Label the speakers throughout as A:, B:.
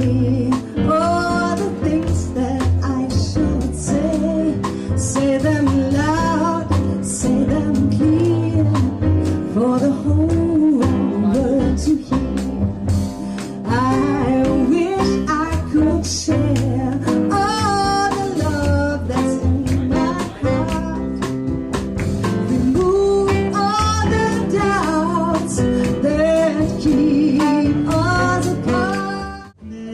A: say all the things that I should say. Say them loud, say them clear, for the whole world to hear. I wish I could share all the love that's in my heart. Remove all the doubts that keep us apart.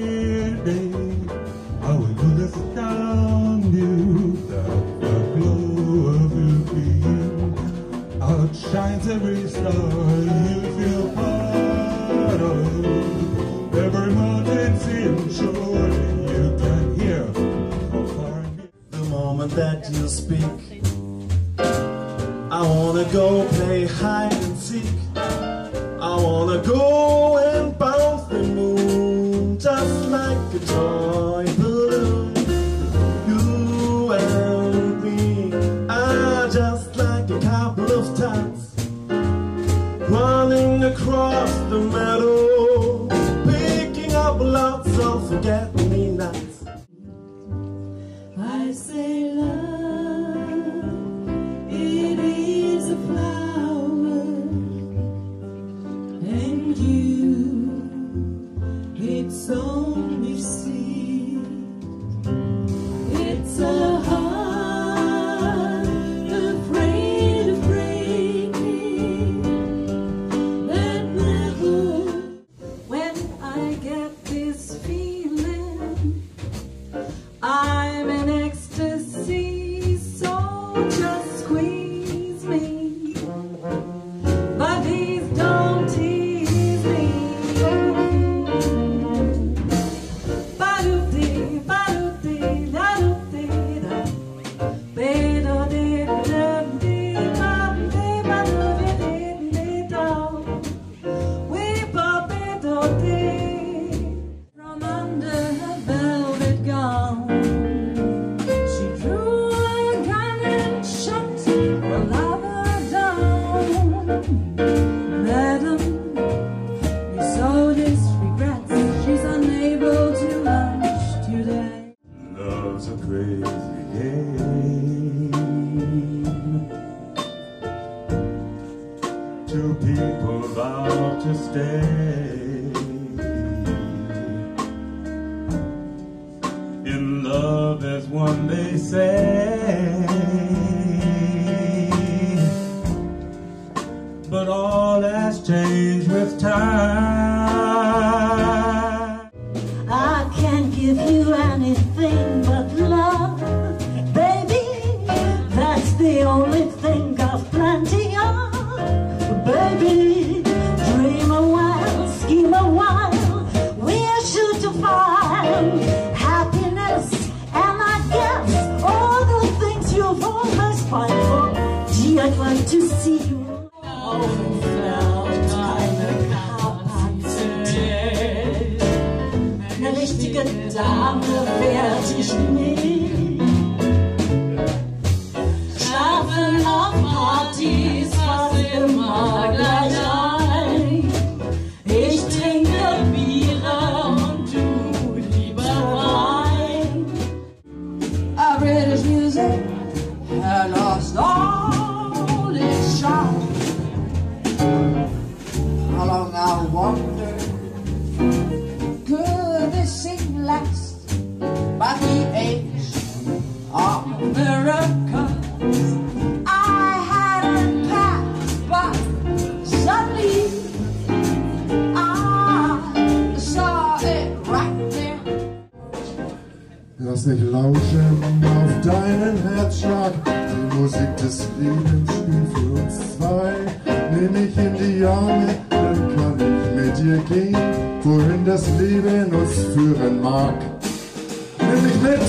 B: I will put us down you, the glow of your being outshines every star you feel part of. Every mountain seems sure you can hear from far and near.
C: The moment that you speak, I wanna go play hide and seek. I wanna go and bounce the moon just like a toy balloon. You and me are just like a couple of tots running across the meadow, picking up lots of forget-me-nots.
A: I say love, it is a flower, and you, it's only seed. It's a heart afraid of breaking, that never. When I get this feeling, I'm in ecstasy, so just squeeze me, but please don't tease me. Ba-do-dee, ba-do-dee, da-do-dee-da. Ba-do-dee-da-dee, ba-do-dee, ba-do-dee-dee-da. Wee-ba-ba-do-dee. From under her velvet gown, she drew a gun and shot the lover down. Madam, you sow this regrets, she's unable to lunch today.
B: Love's a crazy game. Two people vow to stay in love as one, they say, but all has changed with time.
A: I can't give you anything but love, baby. That's the only thing I've plenty of. Baby, dream a while, scheme a while, we're sure to find happiness, and I guess all the things you've always pined for. Gee, I'd like to see you. Eine richtige Dame werd ich nie. Schlafen auf Partys fast immer gleich ein. Ich trinke Biere und du lieber Wein. Our British music had lost all its charm. How long I wonder could this thing last? By the age of miracles, I hadn't passed, but suddenly I saw it right there.
D: Lass mich lauschen auf deinen Herzschlag, die Musik des Lebens spielt für uns zwei. Nimm mich in die Arme, dann kann ich mit dir gehen, wohin das Leben uns führen mag. Nimm mich mit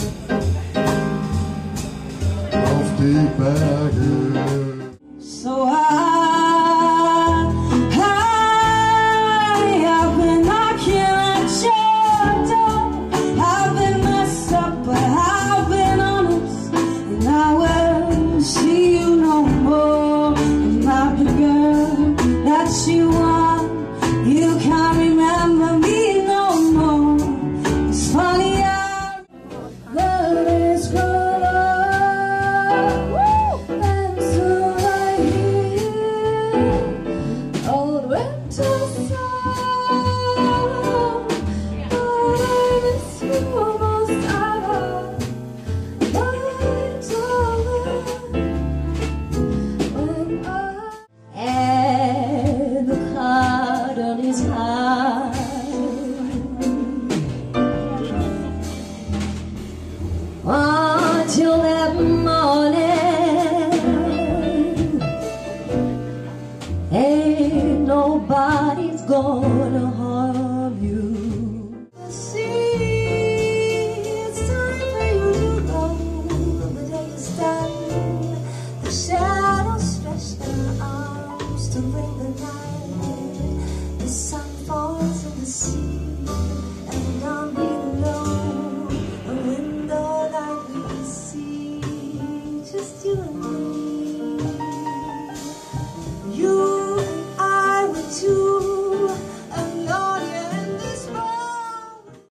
D: auf die Berge.
A: So I've been knocking at your door. I've been messed up, but I've been honest, and I will see you no more. I'm not the girl that you want. You can't remember me no more. winter song, but I miss you almost ever, my darling. When and the curtain is high, until that morning, ain't nobody's gonna harm you. See, it's time for you to go. The day is done. The shadows stretch their arms to bring the night. The sun falls in the sea.